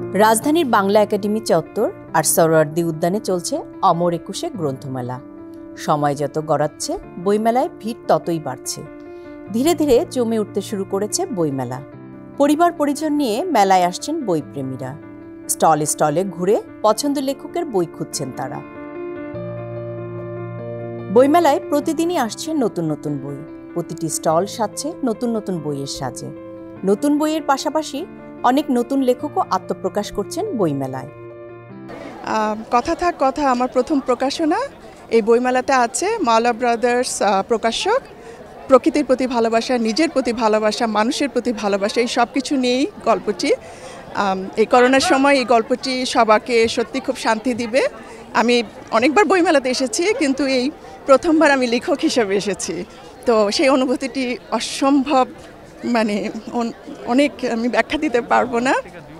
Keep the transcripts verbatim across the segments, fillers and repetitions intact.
রাজধানীর বাংলা একাডেমি চত্বর আর সরোয়ার্দী উদ্যানে চলছে অমর একুশে গ্রন্থমেলা। সময় যত গড়াচ্ছে বইমেলায় ভিড় ততই বাড়ছে। ধীরে ধীরে জমে উঠতে শুরু করেছে বইমেলা। পরিবার পরিজন নিয়ে মেলায় আসছেন বইপ্রেমীরা। স্টলে স্টলে ঘুরে পছন্দের লেখকের বই খুঁজছেন তারা। বইমেলায় প্রতিদিনই আসছে নতুন নতুন বই। প্রতিটি স্টল সাজছে নতুন নতুন বইয়ের সাজে। নতুন বইয়ের পাশাপাশি অনেক নতুন লেখকও আত্মপ্রকাশ করছেন বইমেলায়। কথা থাক কথা আমার প্রথম প্রকাশনা এই বইমেলাতে আছে। মাওলা ব্রাদার্স প্রকাশক। প্রকৃতির প্রতি ভালোবাসা, নিজের প্রতি ভালোবাসা, মানুষের প্রতি ভালোবাসা, এই সব কিছু নিয়েই গল্পটি। এই করোনার সময় এই গল্পটি সবাইকে সত্যি খুব শান্তি দিবে। আমি অনেকবার বইমেলাতে এসেছি, কিন্তু এই প্রথমবার আমি লেখক হিসেবে এসেছি। তো সেই অনুভূতিটি অসম্ভব, মানে অনেক আমি ব্যাখ্যা দিতে পারবো না।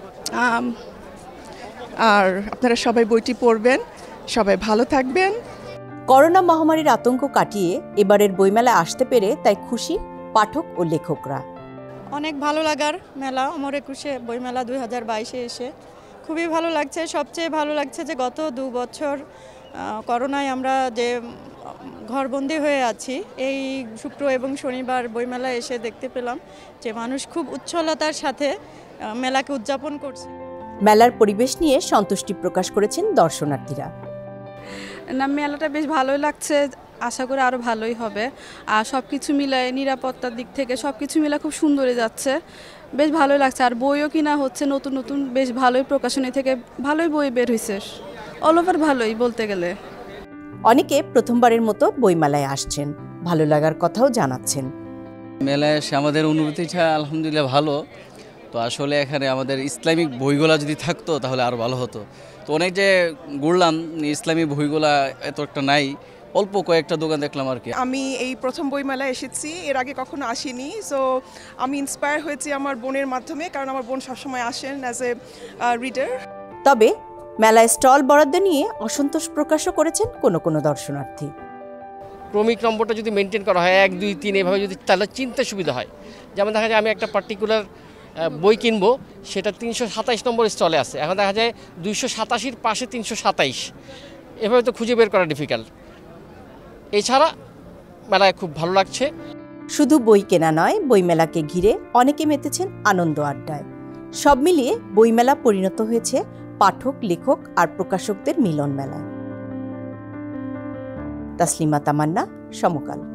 আর আপনারা সবাই বইটি পড়বেন, সবাই ভালো থাকবেন। করোনা মহামারীর আতঙ্ক কাটিয়ে এবারের বইমেলায় আসতে পেরে তাই খুশি পাঠক ও লেখকরা। অনেক ভালো লাগার মেলা অমর একুশে বইমেলা দুই হাজার বাইশে এসে খুবই ভালো লাগছে। সবচেয়ে ভালো লাগছে যে গত দু বছর করোনায় আমরা যে ঘরবন্দি হয়ে আছি, এই শুক্র এবং শনিবার বইমেলা এসে দেখতে পেলাম যে মানুষ খুব উচ্ছলতার সাথে মেলাকে উদযাপন করছে। মেলার পরিবেশ নিয়ে সন্তুষ্টি প্রকাশ করেছেন দর্শনার্থীরা। না, মেলাটা বেশ ভালোই লাগছে, আশা করি আরও ভালোই হবে। আর সব কিছু মিলায় নিরাপত্তার দিক থেকে সব কিছু মিলে খুব সুন্দরই যাচ্ছে, বেশ ভালোই লাগছে। আর বইও কিনা হচ্ছে নতুন নতুন, বেশ ভালোই প্রকাশনী থেকে ভালোই বই বের হয়েছে, অল ওভার ভালোই বলতে গেলে। অনেকে প্রথমবারের মতো বইমেলায় আসছেন, ভালো লাগার কথাও জানাচ্ছেন। মেলায় এসে আমাদের অনুভূতিটা আলহামদুলিল্লাহ ভালো। তো আসলে এখানে আমাদের ইসলামিক বইগুলা যদি থাকতো তাহলে আরও ভালো হতো। তো অনেক যে ঘুরলাম, ইসলামী বইগুলা এত একটা নাই, অল্প কয়েকটা দোকান দেখলাম আর কি। আমি এই প্রথম বইমেলায় এসেছি, এর আগে কখনো আসিনি। সো আমি ইন্সপায়ার হয়েছি আমার বোনের মাধ্যমে, কারণ আমার বোন সবসময় আসেন অ্যাজ এ রিডার। তবে মেলায় স্টল বরাদ্দ নিয়ে অসন্তোষ প্রকাশও করেছেন কোনো কোনো দর্শনার্থী। ক্রমিক নম্বরটা যদি মেনটেন করা হয় এক দুই তিন এভাবে যদি, তাহলে চিনতে সুবিধা হয়। যেমন দেখা যায় আমি একটা পার্টিকুলার বই কিনবো, সেটা তিনশো সাতাইশ নম্বর স্টলে আছে, এখন দেখা যায় দুইশো সাতাশির পাশে তিনশো সাতাইশ, এভাবে তো খুঁজে বের করা ডিফিকাল্ট। এছাড়া মেলায় খুব ভালো লাগছে। শুধু বই কেনা নয়, বইমেলাকে ঘিরে অনেকে মেতেছেন আনন্দ আড্ডায়। সব মিলিয়ে বইমেলা পরিণত হয়েছে পাঠক, লেখক আর প্রকাশকদের মিলন মেলায়। তাসলিমা তামান্না, সমকাল।